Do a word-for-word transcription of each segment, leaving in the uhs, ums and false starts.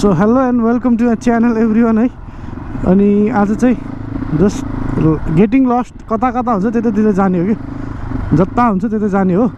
So hello and welcome to my channel everyone है। अनि आज चाहिँ जस्ट गेटिङ लस्ट, कता कता हुन्छ त्यतातिर जाने हो कि जता हुन्छ त्यता जाने हो।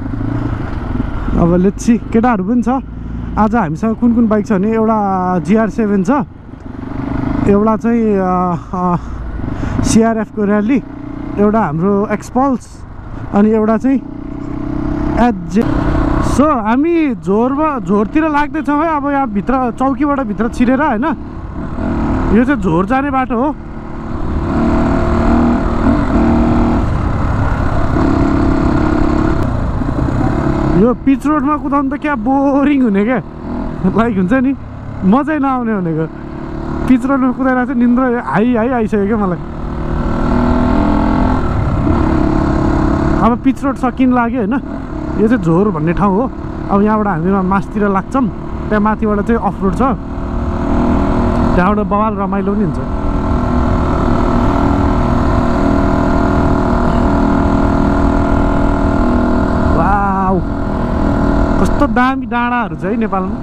अब लेट्स सी, केटाहरू पनि छ आज हामीसँग। कुन कुन बाइक छ भने एउटा जिआर सेभेन छ, एउटा चाहिँ सिआरएफको र्याली, एउटा हाम्रो एक्सपल्स, अनि एउटा चाहिँ एचजे। सो हामी झोरमा झोरतिर लाग्दैछौँ है। अब यहाँ भित्र चौकीबाट भित्र छिरेर होइन, यो चाहिँ झोर जाने बाटो हो। यो पिच रोडमा कुदाउनु त क्या बोरिङ हुने क्या, लाइक हुन्छ नि मजै नआउने भनेको। पिच रोडमा कुदाइरहेको चाहिँ निन्द्रा हाई हाई आइसक्यो क्या मलाई। अब पिच रोड सकिन लाग्यो होइन। यो चाहिँ झोर भन्ने ठाउँ हो। अब यहाँबाट हामी मासतिर लाग्छौँ, त्यहाँ माथिबाट चाहिँ अफ रोड छ, त्यहाँबाट बवाल रमाइलो पनि हुन्छ। वाउ, कस्तो दामी डाँडाहरू छ है नेपालमा।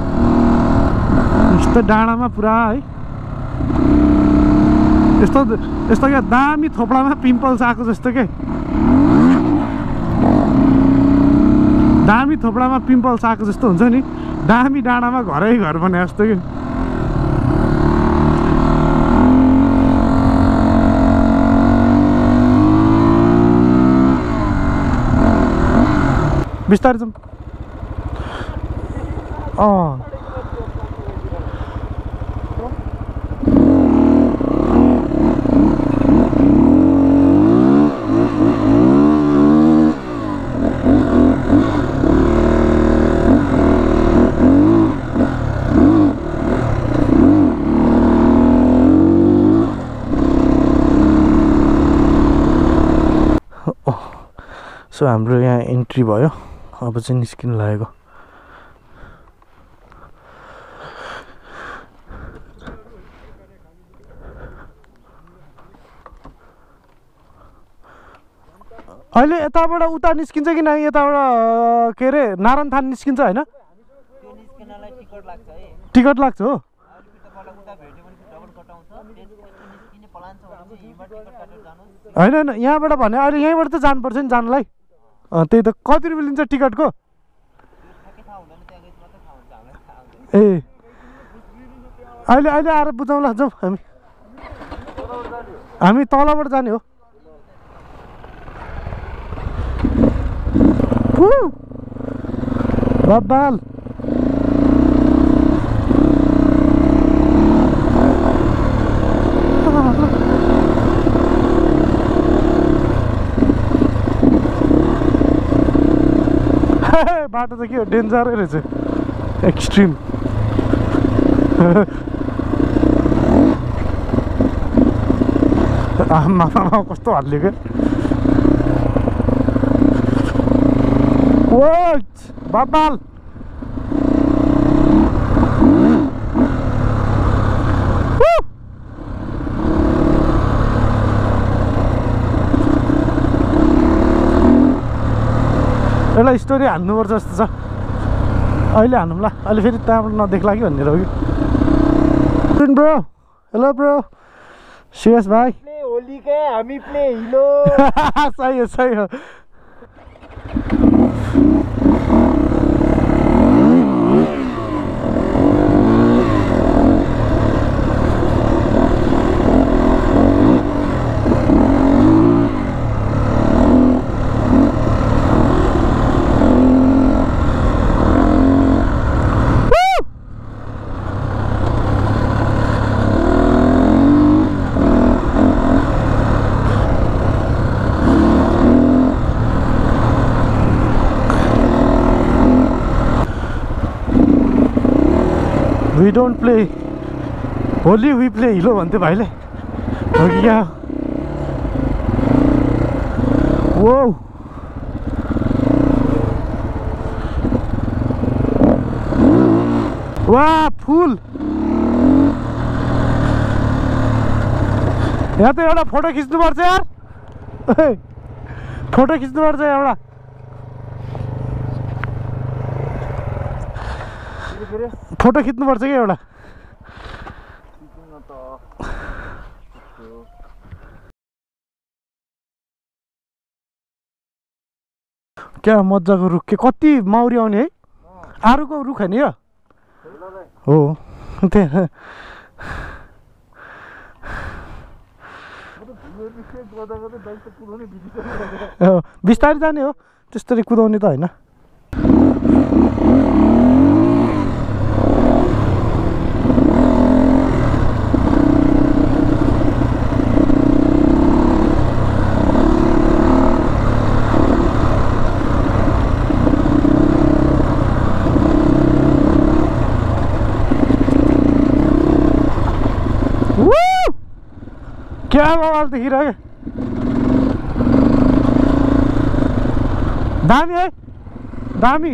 यस्तो डाँडामा पुरा है, यस्तो यस्तो क्या दामी थोप्लामा पिम्पल्स आएको जस्तो के, दामी थोप्लामा पिम्पल्स आएको जस्तो हुन्छ नि। दामी डाँडामा घरै घर भने जस्तो कि। बिस्तारै जाउँ। अँ सो हाम्रो यहाँ एन्ट्री भयो। अब चाहिँ निस्किन लागेको। अहिले यताबाट उता निस्किन्छ कि नै? यताबाट के अरे नारायण थान निस्किन्छ होइन? टिकट लाग्छ हो। होइन होइन, यहाँबाट भने अहिले यहीँबाट त जानुपर्छ नि जानलाई। त्यही त, कति रुपियाँ लिन्छ टिकटको? ए अहिले अहिले आएर बुझाउँला। जाउँ हामी, हामी तलबाट जाने हो। बब्बाल बाटो त के हो, डेन्जरै रहेछ, एक्सट्रिम। आमा कस्तो हाल्यो क्या। ओ बाबाल, एउटा स्टोरी हान्नुपर्छ जस्तो छ। अहिले हानौँला, अहिले फेरि त्यहाँबाट नदेख्ला कि भनेर हो कि। ब्रो हेलो ब्रो, श्रेयस भाइ। होली के हामी प्ले हिलो। सही हो सही हो। We don't play Holi, we play हिलो भन्थ्यो भाइले, हो कि क्या? वो वाह फुल। यहाँ त एउटा फोटो खिच्नुपर्छ यार, फोटो खिच्नुपर्छ एउटा। फोटो खिच्नुपर्छ क्या एउटा क्या मजाको रुख के कति माउरी आउने है आरुको रुख होइन यो हो त्यहाँ बिस्तारै जाने हो त्यस्तरी कुदाउने त होइन क्या बवाल देखिरह्यो दामी है दामी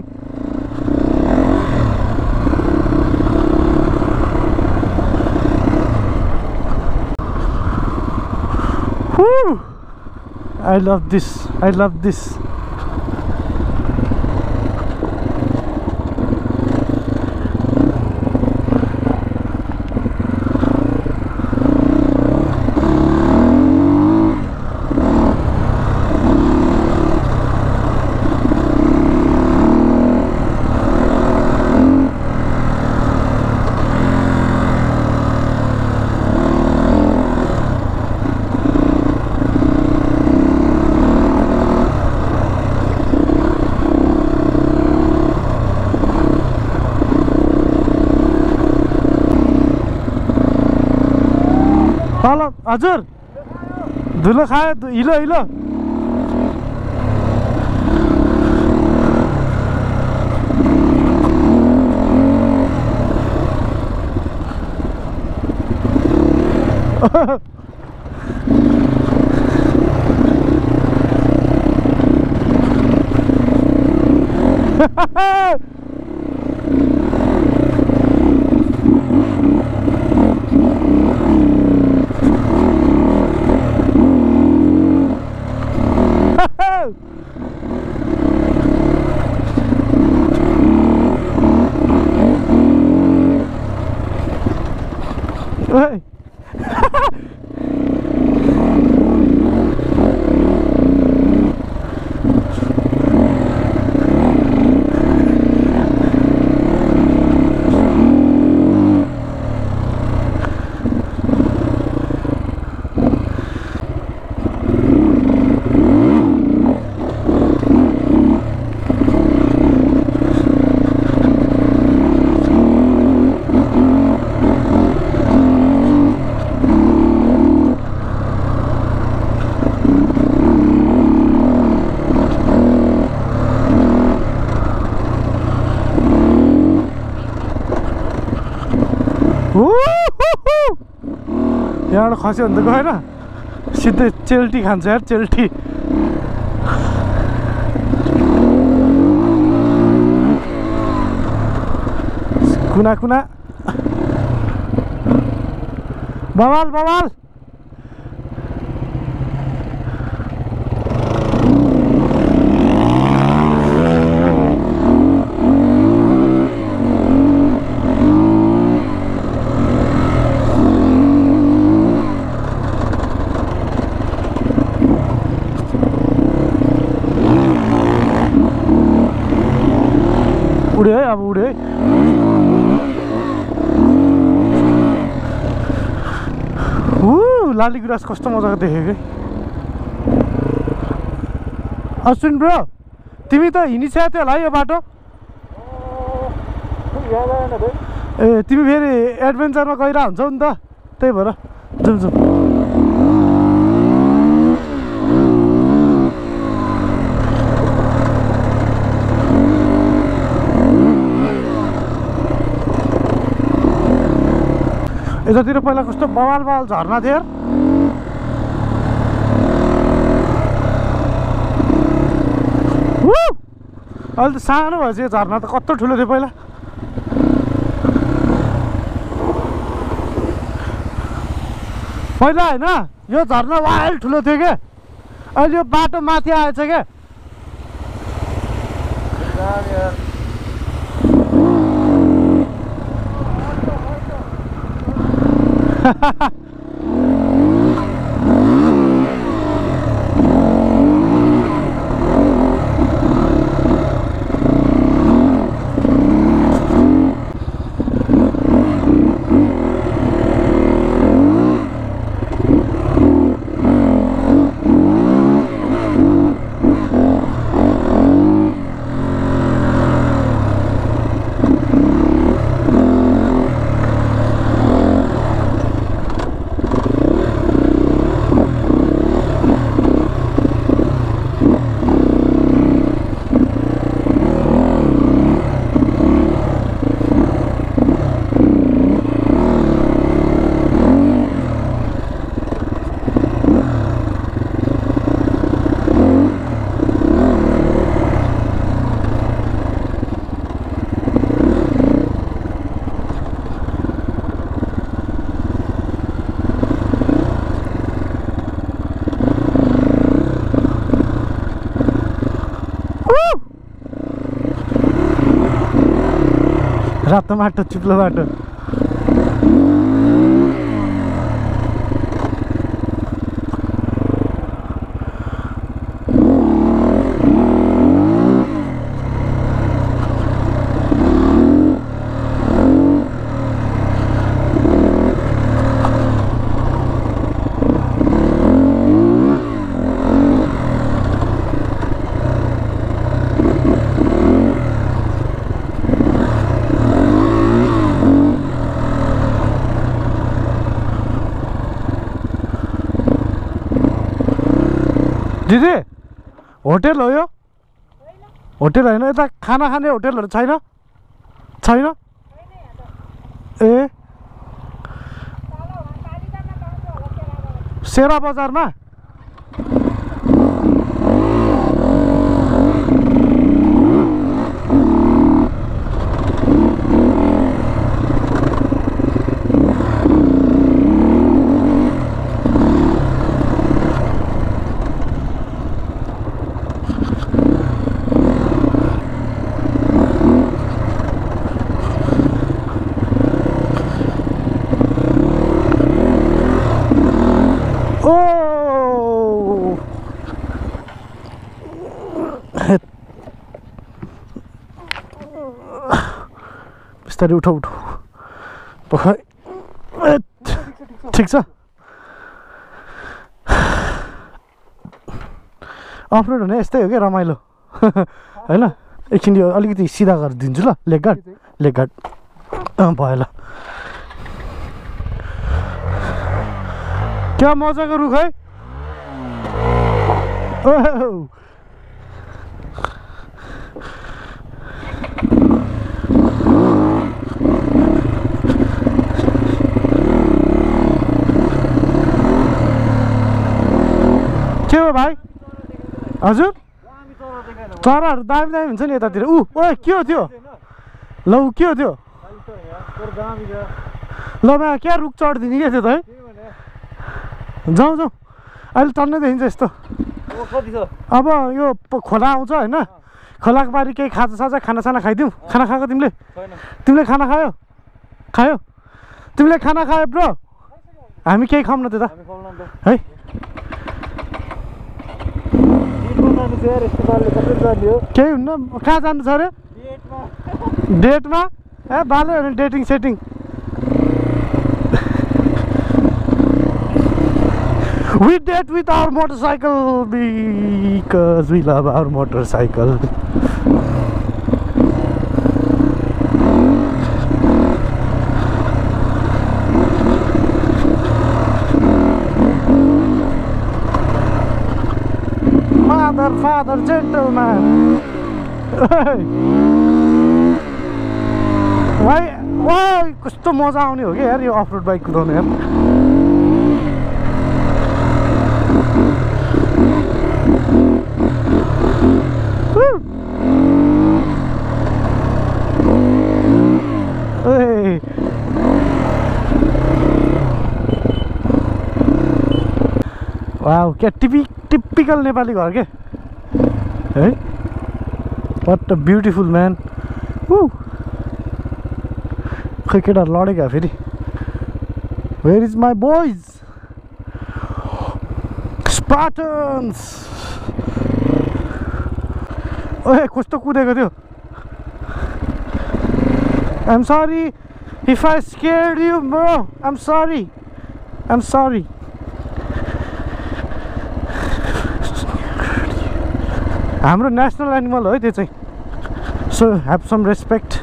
I love this I love this तल हजुर धुलो खायो हिलो हिलो Oi. यहाँबाट खस्यो भने त गएन सिधै चेल्टी खान्छ यार चेल्टी कुना कुना बवाल बवाल उड्यो है अब उड्यो है लाली गुराँस कस्तो मजाको देखेँ कि अश्विन ब्रो तिमी त हिँडिसकेको थियो होला है यो बाटो ए तिमी फेरि एडभेन्चरमा गइरह हुन्छौ नि त त्यही भएर जाउँ जाउँ यतातिर पहिला कस्तो बवाल बवाल झर्ना थियो यार अहिले त सानो भएछ यो झर्ना त कत्रो ठुलो थियो पहिला पहिला होइन यो झर्ना वाइल्ड ठुलो थियो क्या अहिले यो बाटो माथि आएछ क्या रातो बाटो चिप्लो बाटो दिदी होटेल हो यो होटेल होइन यता खाना खाने होटेलहरू छैन छैन ए सेरा बजारमा बिस्तारै उठो उठो पखै ठिक छ अफरोड हुने यस्तै हो क्या रमाइलो होइन एकछिन यो अलिकति सिधा गरेर दिन्छु ल लेग गार्ड लेग गार्ड भयो ल क्या मजाको रुख है ओह के हो भाइ हजुर चराहरू दामी दामी हुन्छ नि यतातिर ऊ ओ के हो त्यो ल ऊ के हो त्यो ल मा क्या रुख चढिदिने क्या त्यो त है जाउँ जाउँ अहिले टन्नै देखिन्छ यस्तो अब यो खोला आउँछ होइन खोलाको बारी केही खाजा साजा खानासाना खाइदिउँ खाना खाएको तिमीले तिमीले खाना खायो खायो तिमीले खाना खायो ब्रो हामी केही खाऊँ न त है केही हुन्न कहाँ जानु छ अरे डेटमा ए बाले भने dating setting We date with our motorcycle because we love our motorcycle. Mother, father, gentleman. Why? Why? कस्तो मजा आउने हो क्या यार यो अफ रोड बाइक कुदाउनु यार. वाउ क्या टिपी टिपिकल नेपाली घर के है व्हाट अ ब्युटिफुल म्यान ऊ खै केटा लडेको फेरि Where is my boys? Spartans! ओए कस्तो कुदेको थियो I'm sorry if I scared you bro I'm sorry I'm sorry हाम्रो नेसनल एनिमल हो त्यो चाहिँ so have some respect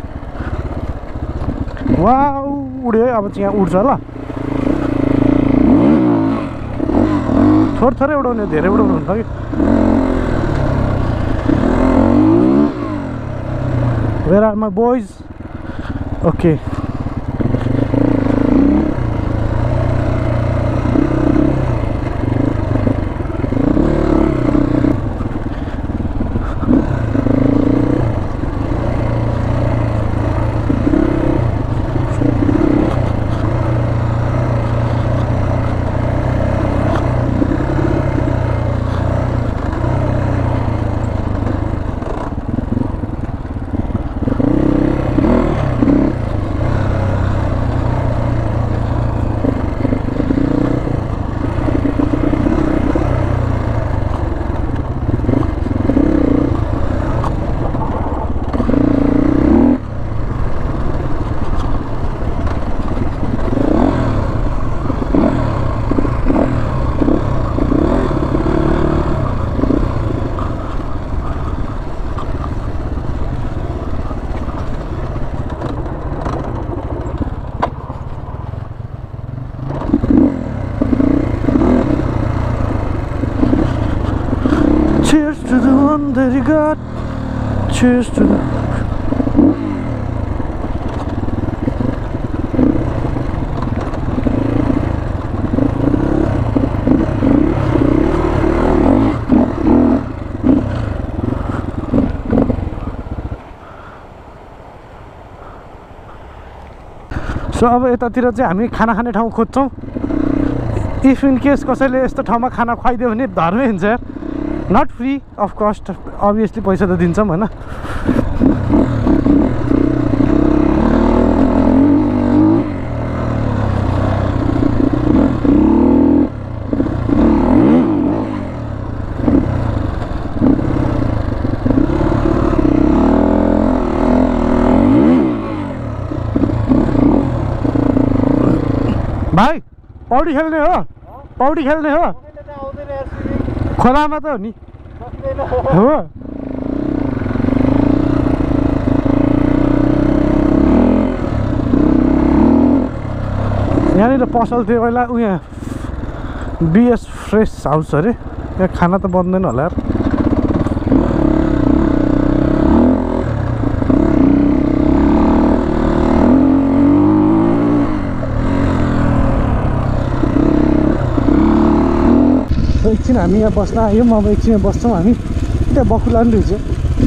wow उड्यो है अब चाहिँ यहाँ उड्छ ल थोर थोरै उडाउने धेरै उडाउनु हुन्छ कि Where are my boys? Okay. Cheers to the one that you got. Cheers to the so अब यतातिर चाहिँ हामी खाना खाने ठाउँ खोज्छौँ इफ इन केस कसैले यस्तो ठाउँमा खाना खुवाइदियो भने धर्मै हुन्छ यार not free of cost obviously पैसा त दिन्छौँ होइन भाइ पौडी खेल्ने हो पौडी खेल्ने हो खोलामा त हो नि हो यहाँनिर पसल थियो पहिला उयो बिएस फ्रेस हाउस अरे यहाँ खाना त बन्दैन होला यार एकछिन हामी यहाँ बस्न आयौँ अब एकछिन बस्छौँ हामी त्यहाँ बकुला पनि रहेछ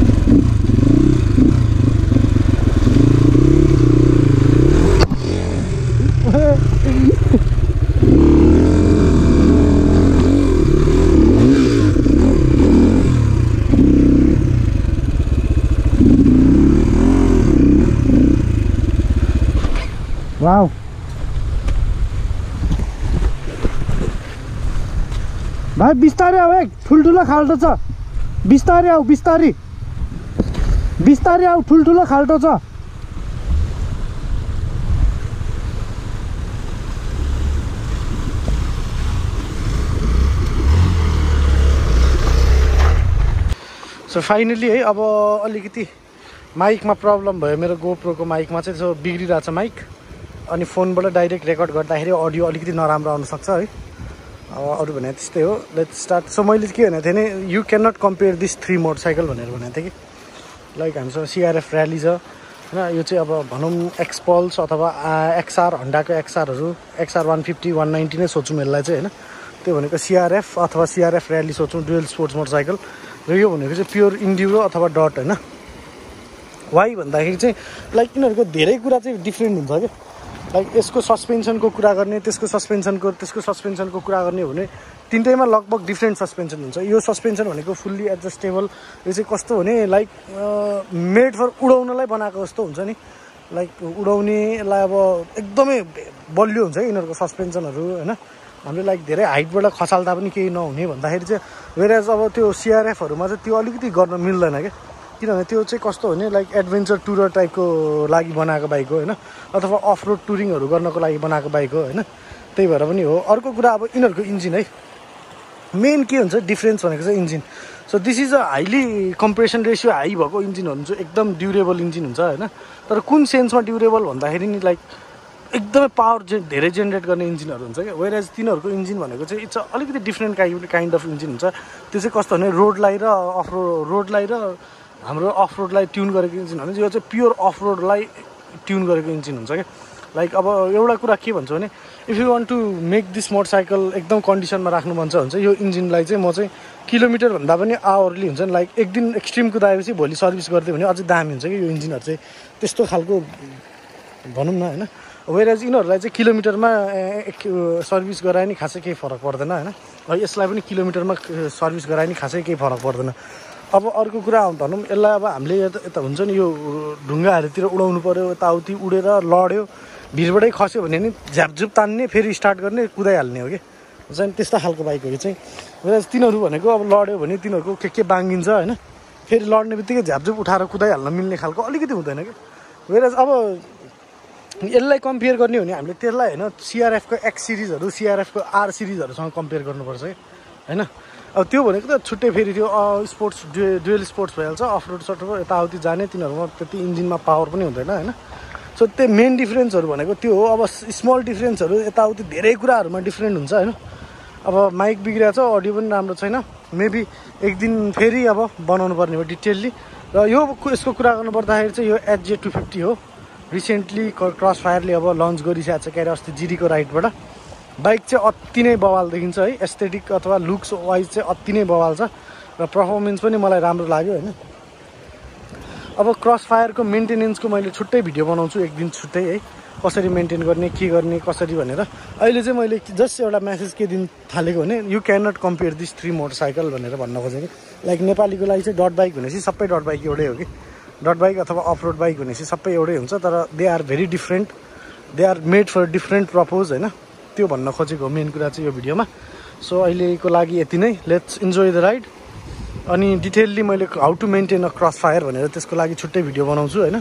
वाउ भाइ बिस्तारै आऊ है ठुल्ठुलो खाल्टो छ बिस्तारै आऊ बिस्तारै बिस्तारै आऊ ठुल्ठुलो खाल्टो छ सो फाइनली है अब अलिकति माइकमा प्रब्लम भयो मेरो गोप्रोको माइकमा चाहिँ सो बिग्रिरहेछ माइक अनि फोनबाट डाइरेक्ट रेकर्ड गर्दाखेरि अडियो अलिकति नराम्रो आउनसक्छ है अरू भने त्यस्तै हो लेट्स स्टार्ट सो मैले के भनेको थिएँ भने you can not compare this three motorcycle भनेर भनेको थिएँ कि लाइक हामीसँग सिआरएफ र्याली छ होइन यो चाहिँ अब भनौँ एक्सपल्स अथवा एक्सआर हन्डाको एक्सआरहरू XR one fifty one ninety नै सोचौँ यसलाई चाहिँ होइन त्यो भनेको सिआरएफ अथवा सिआरएफ र्याली सोचौँ डुएल स्पोर्ट्स मोटरसाइकल र यो भनेको चाहिँ प्योर इन्ड्युरो अथवा डट होइन वाइ भन्दाखेरि चाहिँ लाइक यिनीहरूको धेरै कुरा चाहिँ डिफ्रेन्ट हुन्छ क्या लाइक यसको सस्पेन्सनको कुरा गर्ने त्यसको सस्पेन्सनको त्यसको सस्पेन्सनको कुरा गर्ने हो भने तिनटैमा लगभग डिफ्रेन्ट सस्पेन्सन हुन्छ यो सस्पेन्सन भनेको फुल्ली एडजस्टेबल यो चाहिँ कस्तो भने लाइक मेड फर उडाउनलाई बनाएको जस्तो हुन्छ नि लाइक उडाउने यसलाई अब एकदमै बलियो हुन्छ कि यिनीहरूको सस्पेन्सनहरू होइन हामीले लाइक धेरै हाइटबाट खसाल्दा पनि केही नहुने भन्दाखेरि चाहिँ वेरेज अब त्यो सिआरएफहरूमा चाहिँ त्यो अलिकति गर्न मिल्दैन क्या किनभने त्यो चाहिँ कस्तो हो भने लाइक एडभेन्चर टुरर टाइपको लागि बनाएको बाइक हो होइन अथवा अफ रोड टुरिङहरू गर्नको लागि बनाएको बाइक हो होइन त्यही भएर पनि हो अर्को कुरा अब यिनीहरूको इन्जिन है मेन के हुन्छ डिफ्रेन्स भनेको चाहिँ engine so this is a highly compression ratio high भएको इन्जिनहरू चाहिँ एकदम ड्युरेबल इन्जिन हुन्छ होइन तर कुन सेन्समा ड्युरेबल भन्दाखेरि नि लाइक एकदमै पावर जे धेरै जेनेरेट गर्ने इन्जिनहरू हुन्छ क्या वेरेज तिनीहरूको इन्जिन भनेको चाहिँ इट्स अलिकति different kind kind of engine हुन्छ त्यो चाहिँ कस्तो भने रोडलाई र अफ रोड रोडलाई र हाम्रो अफ रोडलाई ट्युन गरेको इन्जिन हो भने यो चाहिँ प्योर अफ रोडलाई ट्युन गरेको इन्जिन हुन्छ क्या लाइक अब एउटा कुरा के भन्छु भने if you want to make this motorcycle एकदम कन्डिसनमा राख्नु मन छ भने चाहिँ यो इन्जिनलाई चाहिँ म चाहिँ किलोमिटरभन्दा पनि आवरली हुन्छ नि लाइक एक दिन एक्सट्रिम कुदाएपछि भोलि सर्भिस गरिदियो भने अझै दामी हुन्छ कि यो इन्जिनहरू चाहिँ त्यस्तो खालको भनौँ न होइन वेरेज यिनीहरूलाई चाहिँ किलोमिटरमा सर्भिस गराए नि खासै केही फरक पर्दैन होइन यसलाई पनि किलोमिटरमा सर्भिस गराए नि खासै केही फरक पर्दैन अब अर्को कुरा भनौँ यसलाई अब हामीले यता यता हुन्छ नि यो ढुङ्गाहरूतिर उडाउनु पऱ्यो यताउति उडेर लड्यो भिरबाटै खस्यो भने नि झ्यापझुप तान्ने फेरि स्टार्ट गर्ने कुदाइहाल्ने हो कि चाहिँ त्यस्तो खालको बाइक हो कि चाहिँ वेरेज तिनीहरू भनेको अब लड्यो भने तिनीहरूको के के बाङ्गिन्छ होइन फेरि लड्ने बित्तिकै झ्यापझुप उठाएर कुदाइहाल्न मिल्ने खालको अलिकति हुँदैन कि वेरेज अब यसलाई कम्पेयर गर्ने हो भने हामीले त्यसलाई होइन सिआरएफको एक्स सिरिजहरू सिआरएफको आर सिरिजहरूसँग कम्पेयर गर्नुपर्छ है होइन अब त्यो भनेको त छुट्टै फेरि त्यो स्पोर्ट्स डुए डुएल स्पोर्ट्स भइहाल्छ अफ रोड सटरोड यताउति जाने तिनीहरूमा त्यति इन्जिनमा पावर पनि हुँदैन होइन सो त्यो मेन डिफ्रेन्सहरू भनेको त्यो हो अब स्मल डिफ्रेन्सहरू यताउति धेरै कुराहरूमा डिफ्रेन्ट हुन्छ होइन अब माइक बिग्रिएको छ अडियो पनि राम्रो छैन मेबी एक दिन फेरि अब बनाउनु पर्ने हो डिटेल्ली र यो यसको कुरा गर्नुपर्दाखेरि चाहिँ यो एचजे टू फिफ्टी हो रिसेन्टली क्रस फायरले अब लन्च गरिसकेको छ के अरे अस्ति जिडीको राइडबाट बाइक चाहिँ अति नै बवाल देखिन्छ है एस्थेटिक अथवा लुक्स वाइज चाहिँ अति नै बवाल छ र पर्फर्मेन्स पनि मलाई राम्रो लाग्यो होइन अब क्रस फायरको मेन्टेनेन्सको मैले छुट्टै भिडियो बनाउँछु एक दिन छुट्टै है कसरी मेन्टेन गर्ने के गर्ने कसरी भनेर अहिले चाहिँ मैले जस्ट एउटा म्यासेज के दिन थालेको भने you can not compare this three motorcycle भनेर भन्न खोजेँ कि लाइक नेपालीको लागि चाहिँ डट बाइक भनेपछि सबै डट बाइक एउटै हो कि डट बाइक अथवा अफ रोड बाइक भनेपछि सबै एउटै हुन्छ तर they are very different they are made for different purpose होइन त्यो भन्न खोजेको मेन कुरा चाहिँ यो भिडियोमा सो अहिलेको लागि यति नै लेट्स इन्जोय द राइड अनि डिटेलली मैले how to maintain a Crossfire भनेर त्यसको लागि छुट्टै भिडियो बनाउँछु होइन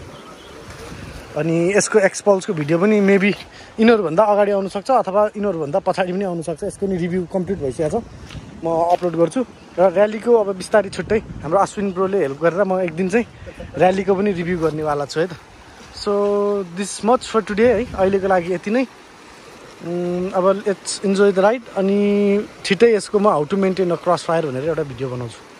अनि यसको एक्सपल्सको भिडियो पनि मेबी यिनीहरूभन्दा अगाडि आउनुसक्छ अथवा यिनीहरूभन्दा पछाडि पनि आउनुसक्छ यसको नि रिभ्यू कम्प्लिट भइसकेको छ म अपलोड गर्छु र र्यालीको अब बिस्तारै छुट्टै हाम्रो अश्विन ब्रोले हेल्प गरेर म एक दिन चाहिँ र्यालीको पनि रिभ्यू गर्नेवाला छु है त so this much for today है अहिलेको लागि यति नै अब लेट्स इन्जोय द राइड अनि छिट्टै यसको म how to maintain a Crossfire भनेर एउटा भिडियो बनाउँछु